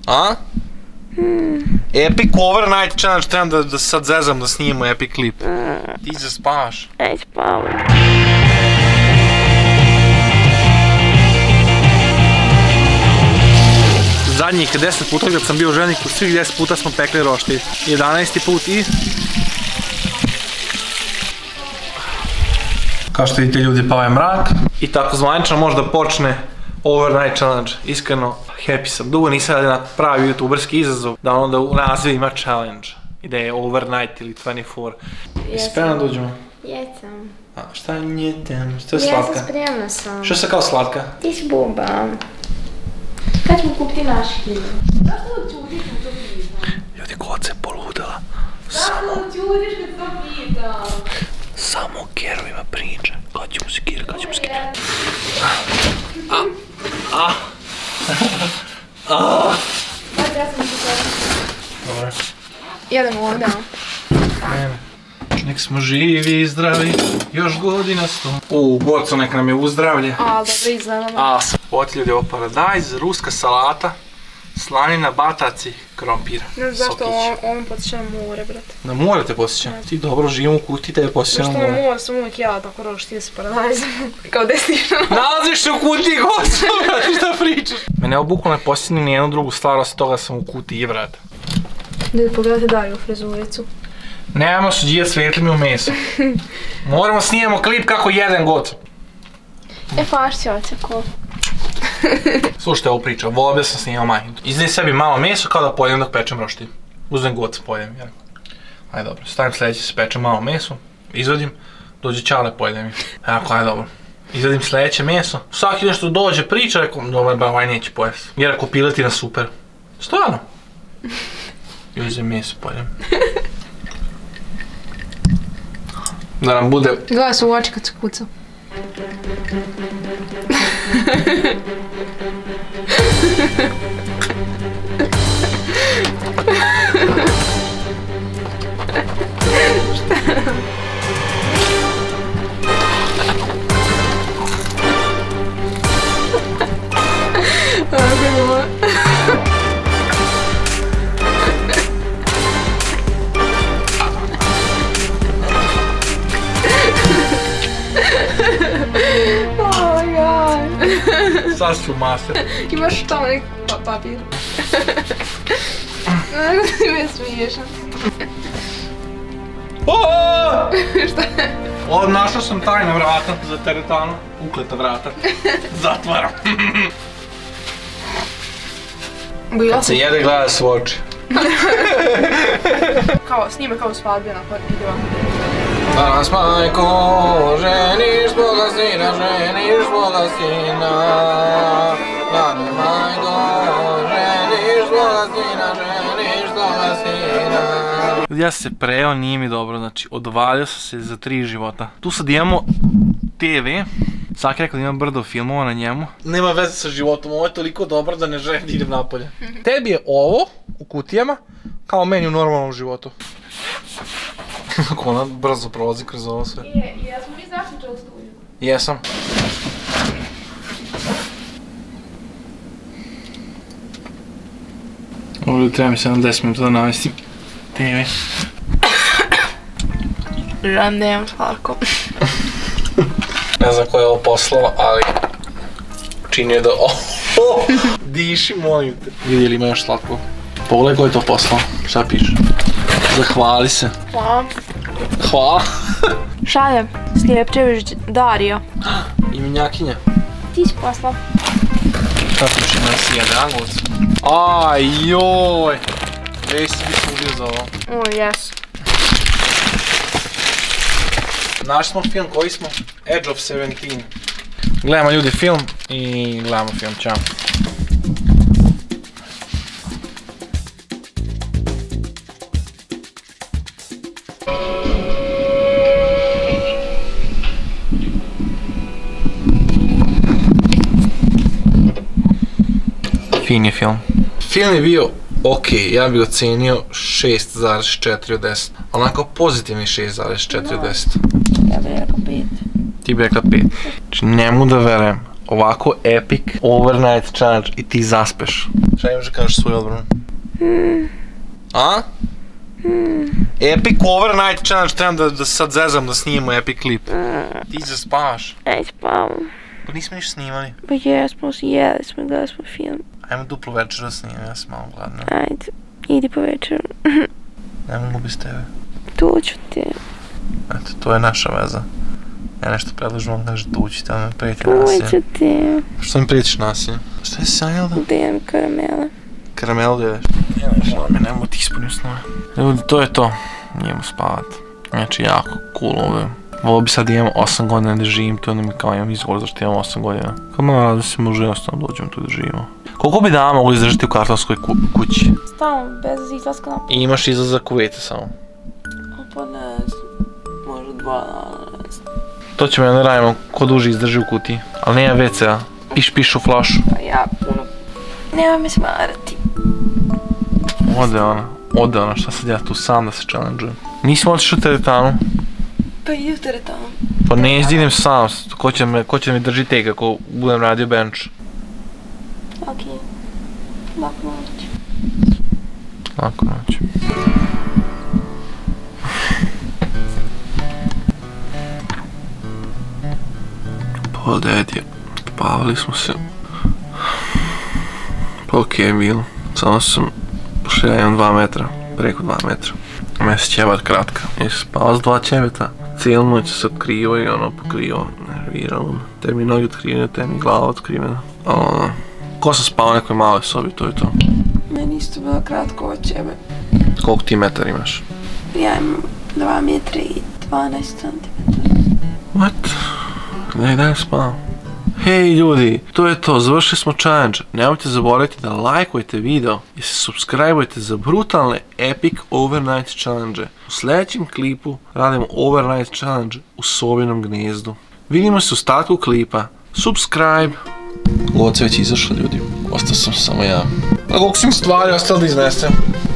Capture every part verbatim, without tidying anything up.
A? Epic Overnight Challenge, trebam da sad zezam da snimimo epic klip. Ti se spavaš. Aj, spavam. Zadnjih deset puta kad sam bio ženik, u svih deset puta smo pekli roštilj. jedanaesti put i... Kao što vidite ljudi, pao je mrak. I tako zvanično može da počne Overnight Challenge. Iskreno, happy sam. Dugo nisam radio na pravi youtuberski izazov, da onda u nazivu ima challenge. I da je overnight ili dvadeset četiri. Jesi spremna da uđemo? Jesam. A šta njetem? Što je slatka? Jesam, spremna sam. Što se kao slatka? Ti si buba. Kad ćemo kupiti naš hljeb? Zašto da čudiš kad to pitam? Ljudi, kod se poludela. Zašto da čudiš kad to pitam? Samo o kerovima priča. Kad ćemo se kira, kad ćemo se kira. A, a, a. Sad ja sam se sada. Dobar. Jedemo ovdje. Mene. Nek smo živi i zdravi, još godina sto. Uuu, Boco, nek nam je uzdravlje. A, dobro, izgledamo. A, oti ljudi, ovo paradajz, ruska salata, slanina, bataci, krompir. Ne znam zašto on podsjeća na more, brate. Na more te podsjeća? Ti dobro živim u kuti, tebe podsjeća na more. Zašto na more sam uvijek ja tako roštilj s paradajzom. Kao destišno. Nalaziš se u kutiji, gosto, brate, šta pričaš? Mene ovo bukvalno ne podsjeća ni jednu drugu stvar, osim toga sam u kutiji, brate. Ljudi, pogledajte Dariju frizuricu. Nemamo suđijet svetli mi u meso. Moramo snijemo klip kako jedan god. E, fašći oće ko. Slušajte ovu priču, volio bi sam snimao majhinu. Iznem sebi malo meso kao da pojedem dok pečem roštilj. Uzmem god pojedem, jer... Ajde dobro, stavim sljedeće se pečem malo meso, izvadim, dođe Čale pojedem je. Eko, ajde dobro. Izvadim sljedeće meso, svaki nešto dođe priča, rekom, dobar ba, ovaj neće pojesti. Jer ako piletina super. Stvarno. I uzem meso pojedem. Da nam bude... Gledaj se u oči kad se kuca. Sad ću master. Imaš tamo neki papir. Nego ti me smiješan. Oooo! Šta je? Ovo, našao sam tajna vrata za teretanu. Ukleta vrata. Zatvaram. Kad se jede, gleda se u oči. Kao, snime kao svadbena, pa ide ovako. Danas majko, ženiš svoga sina, ženiš svoga sina. Danas majko, ženiš svoga sina, ženiš svoga sina. Ja sam se preo, nije mi dobro, znači odvalio sam se za tri života. Tu sad imamo te ve, Saki rekao da ima brdo filmova na njemu. Nema veze sa životom, ovo je toliko dobro da ne želim da idem napolje. Tebi je ovo u kutijama kao meni u normalnom životu. Kako ona brzo prolazi kroz ovo sve. Je, jesmo mi zaključali studiju? Jesam. Ovdje treba mi sedamdeset minuta da navestim te ve. Želim da imam slatko. Ne znam ko je ovo poslao, ali čini je da... Oh, diši, molim te. Vidi li ima još slatko. Pogledaj ko je to poslao. Šta piše? Zahvali se. Hvala. Hvala. Šaljem, Slijepčević Darija. Imenjakinja. Ti si poslao. Šta piše na sjede, angovac? Aj, joj. Već si bi sudio za ovo. O, jes. Našli smo film, koji smo? Edge of Seventeen. Gledamo ljudi film i gledamo film, čao. Fin je film. Film je bio ok, ja bih ocenio šest zarez četiri od deset. Onako pozitivni šest zarez četiri od deset. Ja bih rekao pet. Ti bi rekla pet. Znači, ne mogu da verujem. ovako epic overnight challenge i ti zaspeš. Šta imaš da kažeš svoju odbranu? Mm. A? Mm. Epic overnight challenge, trebam da, da sad zezam da snimamo epic klip. Mm. Ti zaspavaš. Aj spavam. Pa nismo ništa snimali. Pa jesmo, jeli smo, gledali smo film. Ajmo duplo večer da snimam, ja sam malo gladna. Ajde, idi po večeru. Ne mogu bez tebe. Tu ću ti. Eto, to je naša veza. Ja nešto predlažem, on kaže tu ću, tamo me prijeti nasilje. Tu ću ti. Što mi prijetiš nasilje? Šta je sanjala da? Dajem karamele. Karamelu da jedeš? Ja, žao me, nemo ti ispunio snove. Ljudi, to je to. Idemo spavat. Znači, jako cool ovdje. Volio bi sad imam osam godina da živim, to onda mi kao imam izgovor zašto imam osam godina. Kao malo rado se može jednostavno dođemo tu da živimo. Koliko bi dana mogli izdržati u kartonskoj ku kući? Stalno, bez izlaska napad. I imaš izlazak u vete samo. Pa ne znam, možda dva dana, ne znam. To ćemo jedan radimo, ko duži izdrži u kutiji. Ali nema ve ce a. Piš, piš u flašu. Pa ja puno. Nema me smarati. Ode ona, ode ona, šta sad ja tu sam da se challenge-ujem. Nismo otišli u teretanu. Pa idi u teretanu. Pa ne idem sam, ko će, me, ko će mi drži tega ako budem radio bench. Okej. Lako noć. Lako noć. Pola devet je, spavali smo se. Pa okej je bilo, samo sam pošto ja imam dva metra, preko dva metra. Mene se ćebat kratka, ja sam spavao s dva ćebeta. Cijelu noć se otkrivo i ono pokrivo, nerviralo me. Te mi noge otkrivene, te mi glava otkrivena. Ono, ko sam spao u nekoj maloj sobi, to je to. Meni isto bilo kratko od ćebe. Koliko ti metar imaš? Ja imam dva metra i dvanaest centimetara. What? Ne, daj spavam. Hej ljudi, to je to, završili smo challenge. Nemojte zaboraviti da lajkujete video i se subscribe-ujte za brutalne epic overnight challenge. U sljedećem klipu radimo overnight challenge u sobinom gnezdu. Vidimo se u ostatku klipa. Subscribe. Loce već izašla ljudi, ostao sam samo ja. A koliko sam stvari ostalo da iznesem?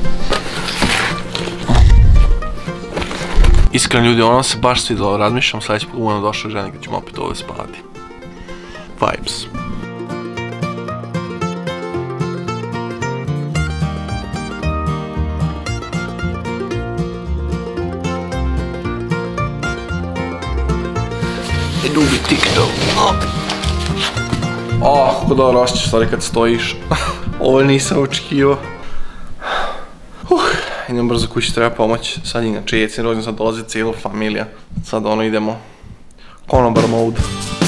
Iskreno ljudi, ono se baš svidjelo, razmišljam sljedeći put budemo došli ženi kad ćemo opet ovdje spavati. Vibes. Idu bi TikTok. Oh, kako dobro osjećaš stvari kad stojiš. Ovo nisam očekivao. Uh, idem brzo kući, treba pomoć. Sad inače jecin rođen, sad dolazi cijela familija. Sad ono idemo konobar mode.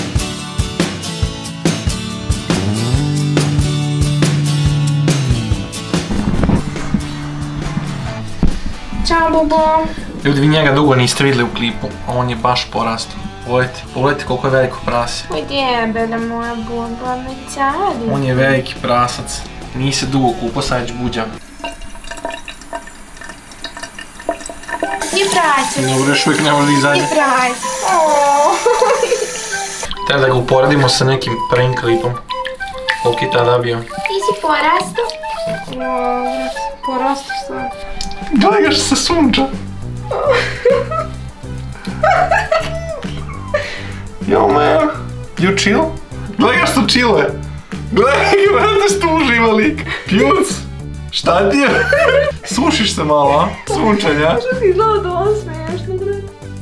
Ćao, Bobo. Ljudi, vi njega dugo niste vidjeli u klipu, a on je baš porastao. Pogledajte, pogledajte koliko je veliko prase. Gdje da moja Boba me cari? On je veliki prasac. Nije se dugo kupao, sad već buđa. Gdje prasac? Dobro, još uvijek ne može izađe. Gdje prasac? Treba da ga uporedimo sa nekim prvim klipom. Koliko je tada bio? Ti si porastao? Wow, porastao stvarno. Gledaj ga što se sunča. Yo man, you chill? Gledaj ga što chilluje. Gledaj ga, vrate što uživa lik. Pjuc, šta ti je? Sušiš se malo, a? Sunčanja. Što ti gledao da on smiješno, bre?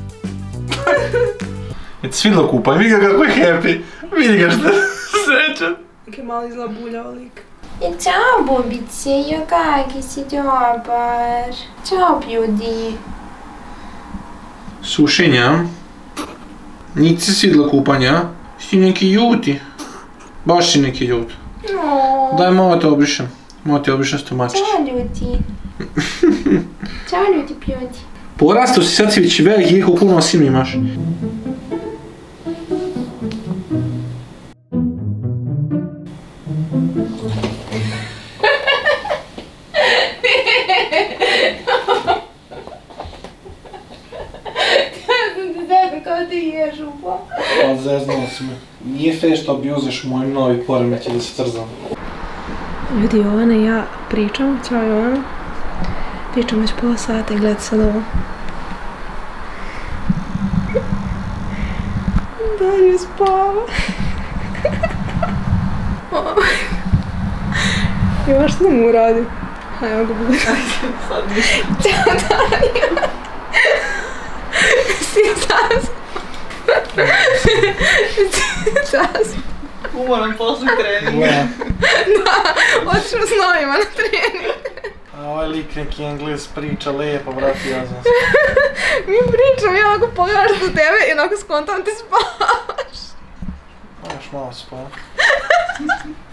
Je ti svidlo kupaj, vidi ga kako je happy. Vidi ga što je srećan. Kako je malo izlabuljao lik. Ćao, Bobice, jo kaki si dobar. Ćao, ljudi. Sušenja. Nije se svidlo kupanja. Si neki ljuti. Baš si neki ljut. No. Daj malo te obrišem. Malo te obrišem stomačić. Ćao, ljudi. Ćao, ljudi, ljudi. Porastao si, sad si već veliki, koliko puno sinu imaš. Pa zeznula si me. Nije fe što abuzeš moj novi poremeć da se trzam. Ljudi, Jovana i ja pričamo, ćao Jovana. Pričamo već pola sata i gledajte sad ovo. Dalje spava. Još što mu uradio? Hajde, evo ga bude. Sad ništa. Ćao, Danija. Si sas. Si sas. Umoram posle treninga. Da, otišao s novima na trening. A ovaj lik neki Engles priča lijepo, brati, ja znam. Mi pričam, ja ovako pogledaš do tebe i onako skontam ti spavaš. Možeš malo spavati.